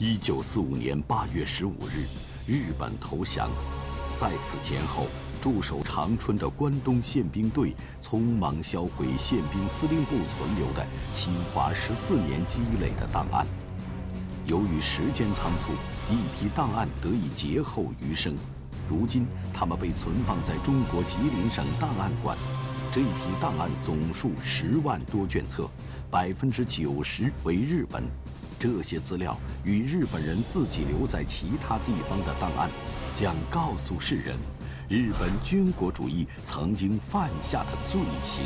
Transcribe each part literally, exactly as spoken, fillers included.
一九四五年八月十五日，日本投降。在此前后，驻守长春的关东宪兵队匆忙销毁宪兵司令部存留的侵华十四年积累的档案。由于时间仓促，一批档案得以劫后余生。如今，它们被存放在中国吉林省档案馆。这一批档案总数十万多卷册，百分之九十为日本。这些资料与日本人自己留在其他地方的档案，将告诉世人，日本军国主义曾经犯下的罪行。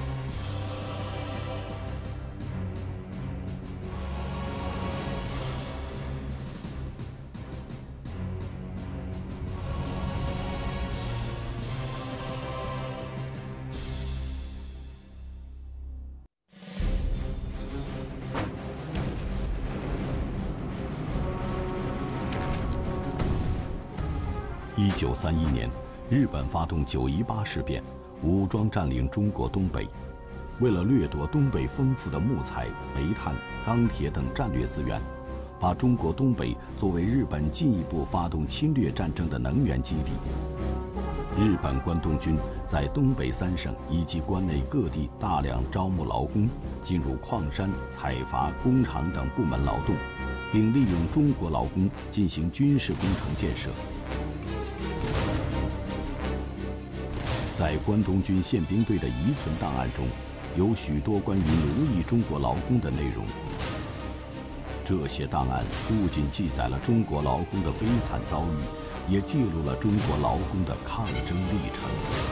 一九三一年，日本发动九一八事变，武装占领中国东北。为了掠夺东北丰富的木材、煤炭、钢铁等战略资源，把中国东北作为日本进一步发动侵略战争的能源基地。日本关东军在东北三省以及关内各地大量招募劳工，进入矿山、采伐、工厂等部门劳动，并利用中国劳工进行军事工程建设。在关东军宪兵队的遗存档案中，有许多关于奴役中国劳工的内容。这些档案不仅记载了中国劳工的悲惨遭遇，也记录了中国劳工的抗争历程。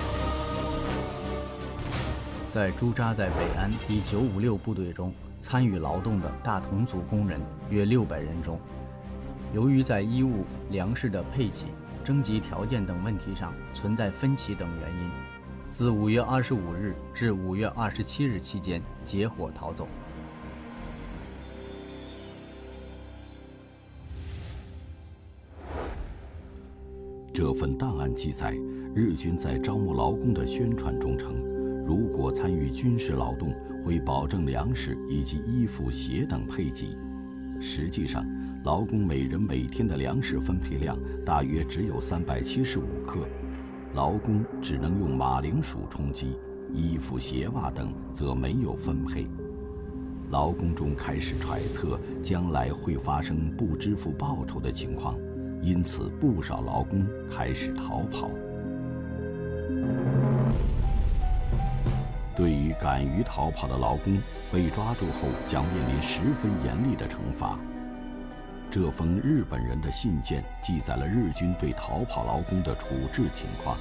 在驻扎在北安第九五六部队中参与劳动的大同族工人约六百人中，由于在衣物、粮食的配给、征集条件等问题上存在分歧等原因，自五月二十五日至五月二十七日期间结伙逃走。 这份档案记载，日军在招募劳工的宣传中称，如果参与军事劳动，会保证粮食以及衣服、鞋等配给。实际上，劳工每人每天的粮食分配量大约只有三百七十五克，劳工只能用马铃薯充饥，衣服、鞋袜等则没有分配。劳工中开始揣测将来会发生不支付报酬的情况，因此不少劳工开始逃跑。对于敢于逃跑的劳工，被抓住后将面临十分严厉的惩罚。这封日本人的信件记载了日军对逃跑劳工的处置情况。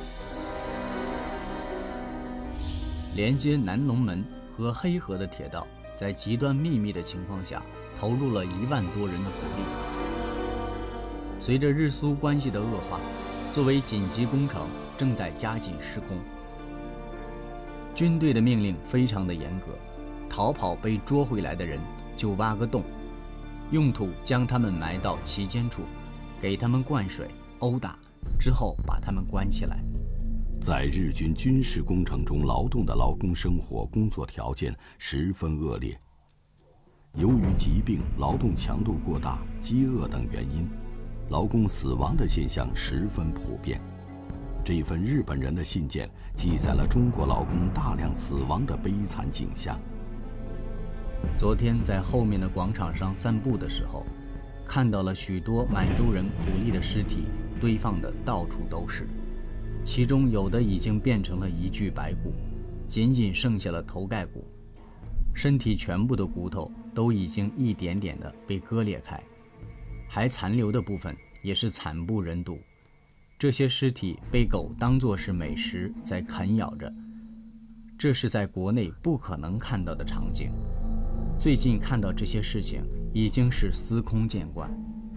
连接南龙门和黑河的铁道，在极端秘密的情况下，投入了一万多人的苦力。随着日苏关系的恶化，作为紧急工程正在加紧施工。军队的命令非常的严格，逃跑被捉回来的人就挖个洞，用土将他们埋到其间处，给他们灌水、殴打，之后把他们关起来。 在日军军事工程中劳动的劳工生活工作条件十分恶劣。由于疾病、劳动强度过大、饥饿等原因，劳工死亡的现象十分普遍。这份日本人的信件记载了中国劳工大量死亡的悲惨景象。 昨天在后面的广场上散步的时候，看到了许多满洲人苦力的尸体堆放的到处都是，其中有的已经变成了一具白骨，仅仅剩下了头盖骨，身体全部的骨头都已经一点点的被割裂开，还残留的部分也是惨不忍睹。这些尸体被狗当作是美食在啃咬着，这是在国内不可能看到的场景。最近看到这些事情已经是司空见惯。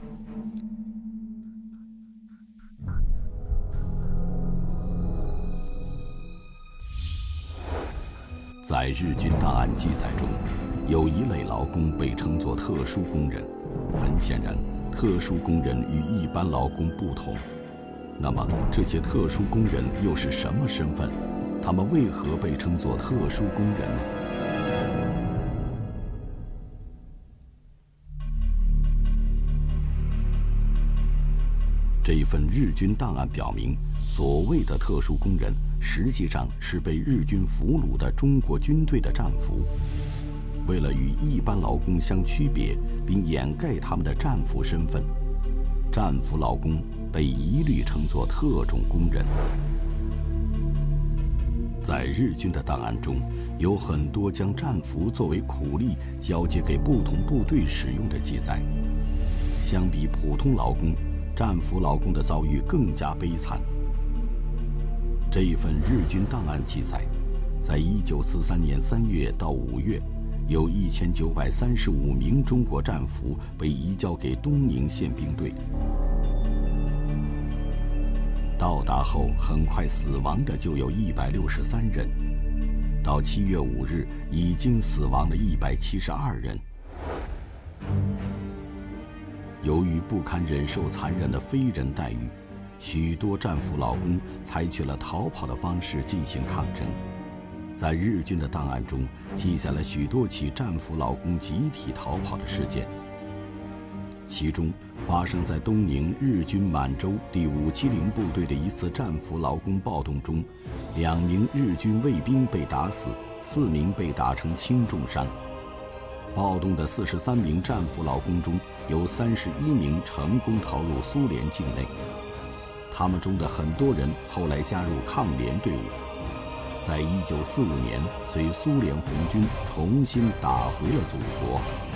在日军档案记载中，有一类劳工被称作特殊工人。很显然，特殊工人与一般劳工不同。那么，这些特殊工人又是什么身份？他们为何被称作特殊工人呢？ 这份日军档案表明，所谓的特殊工人实际上是被日军俘虏的中国军队的战俘。为了与一般劳工相区别，并掩盖他们的战俘身份，战俘劳工被一律称作特种工人。在日军的档案中，有很多将战俘作为苦力交接给不同部队使用的记载。相比普通劳工，战俘劳工的遭遇更加悲惨。这一份日军档案记载，在一九四三年三月到五月，有一千九百三十五名中国战俘被移交给东宁宪兵队。到达后，很快死亡的就有一百六十三人。到七月五日，已经死亡了一百七十二人。由于不堪忍受残忍的非人待遇，许多战俘劳工采取了逃跑的方式进行抗争。在日军的档案中，记载了许多起战俘劳工集体逃跑的事件。其中，发生在东宁日军满洲第五七零部队的一次战俘劳工暴动中，两名日军卫兵被打死，四名被打成轻重伤。暴动的四十三名战俘劳工中，有三十一名成功逃入苏联境内。他们中的很多人后来加入抗联队伍，在一九四五年随苏联红军重新打回了祖国。